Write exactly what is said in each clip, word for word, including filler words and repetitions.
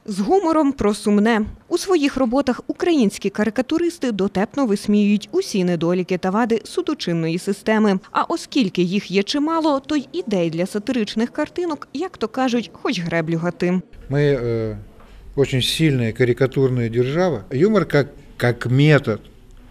З гумором про сумне. У своїх роботах українські карикатуристи дотепно висміюють усі недоліки та вади судочинної системи. А оскільки їх є чимало, то й ідей для сатиричних картинок, як то кажуть, хоч греблю гати. Ми э, дуже сильна карикатурна держава. Юмор як, як метод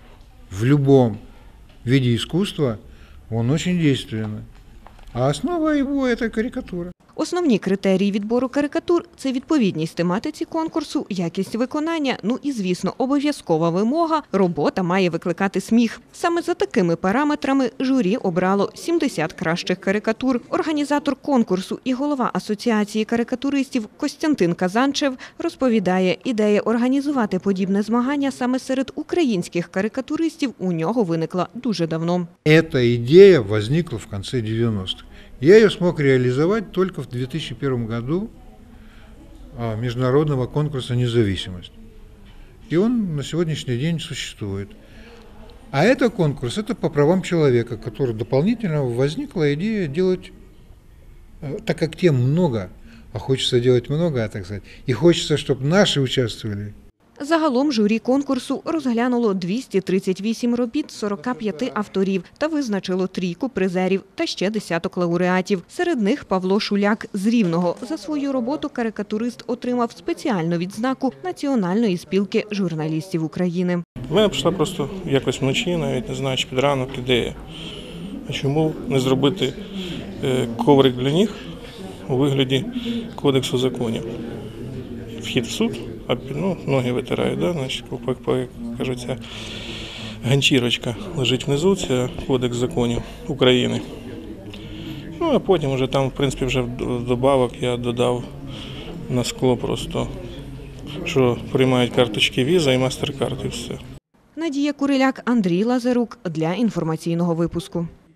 в будь-якому виде искусства, він дуже действенний. А основа його – це карикатура. Основні критерії відбору карикатур – це відповідність тематиці конкурсу, якість виконання, ну і, звісно, обов'язкова вимога – робота має викликати сміх. Саме за такими параметрами журі обрало сімдесят кращих карикатур. Організатор конкурсу і голова Асоціації карикатуристів Костянтин Казанчев розповідає, ідея організувати подібне змагання саме серед українських карикатуристів у нього виникла дуже давно. Ця ідея виникла в кінці дев'яностих. Я ее смог реализовать только в две тысячи первом году международного конкурса «Независимость». И он на сегодняшний день существует. А это конкурс, это по правам человека, который дополнительно возникла идея делать, так как тем много, а хочется делать много, так сказать, и хочется, чтобы наши участвовали. Загалом журі конкурсу розглянуло двісті тридцять вісім робіт сорока п'яти авторів та визначило трійку призерів та ще десяток лауреатів. Серед них Павло Шуляк з Рівного. За свою роботу карикатурист отримав спеціальну відзнаку Національної спілки журналістів України. У мене прийшла просто якось вночі, навіть не знаю, чи під ранок, ідея. А чому не зробити коврик для ніг у вигляді кодексу законів? Вхід в суд. А ну, ноги витирають, да? Значить, як кажуть, ця ганчірочка лежить внизу, це кодекс законів України. Ну, а потім вже там, в принципі, вже в добавок я додав на скло просто, що приймають карточки Visa і MasterCard і все. Надія Куриляк, Андрій Лазарук для інформаційного випуску.